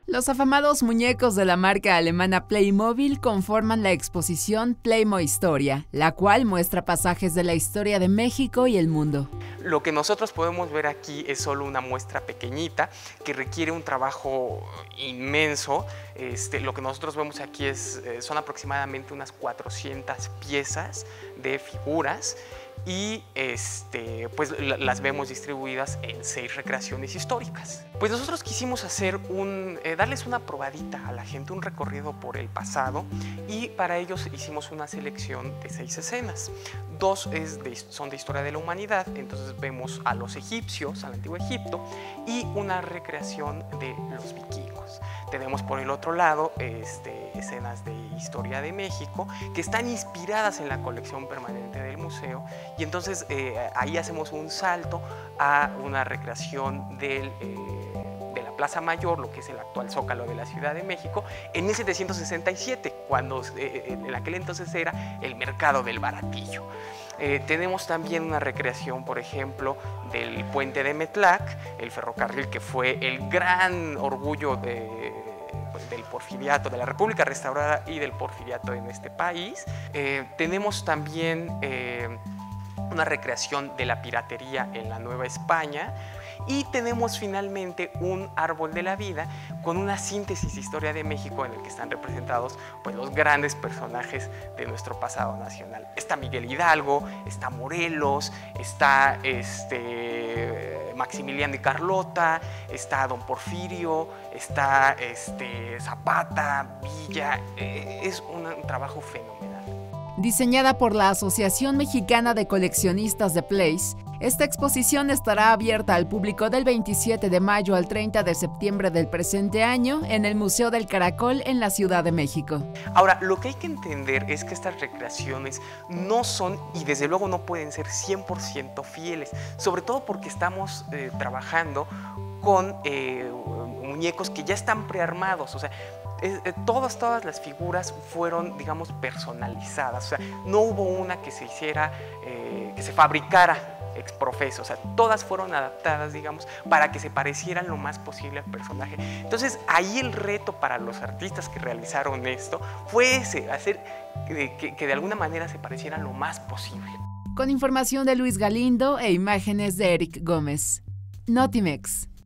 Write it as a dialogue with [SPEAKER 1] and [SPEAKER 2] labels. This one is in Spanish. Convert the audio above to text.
[SPEAKER 1] Los afamados muñecos de la marca alemana Playmobil conforman la exposición Playmo Historia, la cual muestra pasajes de la historia de México y el mundo.
[SPEAKER 2] Lo que nosotros podemos ver aquí es solo una muestra pequeñita que requiere un trabajo inmenso. Lo que nosotros vemos aquí son aproximadamente unas 400 piezas de figuras y pues las vemos distribuidas en 6 recreaciones históricas. Pues nosotros quisimos hacer darles una probadita a la gente, un recorrido por el pasado, y para ellos hicimos una selección de 6 escenas. 2 son de historia de la humanidad, entonces vemos a los egipcios, al antiguo Egipto, y una recreación de los vikingos. Tenemos por el otro lado escenas de historia de México que están inspiradas en la colección permanente del museo, y entonces ahí hacemos un salto a una recreación de la Plaza Mayor, lo que es el actual Zócalo de la Ciudad de México, en 1767, cuando en aquel entonces era el mercado del Baratillo. Tenemos también una recreación, por ejemplo, del puente de Metlac, el ferrocarril que fue el gran orgullo del porfiriato, de la República Restaurada y del porfiriato en este país. Tenemos también una recreación de la piratería en la Nueva España, y tenemos finalmente un árbol de la vida con una síntesis de historia de México en el que están representados pues, los grandes personajes de nuestro pasado nacional. Está Miguel Hidalgo, está Morelos, está Maximiliano y Carlota, está Don Porfirio, está Zapata, Villa. Es un trabajo fenomenal.
[SPEAKER 1] Diseñada por la Asociación Mexicana de Coleccionistas de Plays, esta exposición estará abierta al público del 27 de mayo al 30 de septiembre del presente año en el Museo del Caracol en la Ciudad de México.
[SPEAKER 2] Ahora, lo que hay que entender es que estas recreaciones no son, y desde luego no pueden ser 100% fieles, sobre todo porque estamos trabajando con muñecos que ya están prearmados, o sea, todas las figuras fueron, digamos, personalizadas, o sea, no hubo una que se hiciera, que se fabricara ex profeso, o sea, todas fueron adaptadas, digamos, para que se parecieran lo más posible al personaje. Entonces, ahí el reto para los artistas que realizaron esto fue hacer que de alguna manera se parecieran lo más posible.
[SPEAKER 1] Con información de Luis Galindo e imágenes de Eric Gómez. Notimex.